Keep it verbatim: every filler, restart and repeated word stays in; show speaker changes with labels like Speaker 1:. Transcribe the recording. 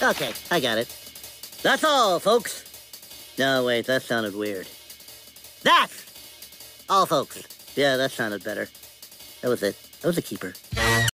Speaker 1: Okay, I got it. That's all, folks. No, wait, that sounded weird. That's all, folks. Yeah, that sounded better. That was it. That was a keeper.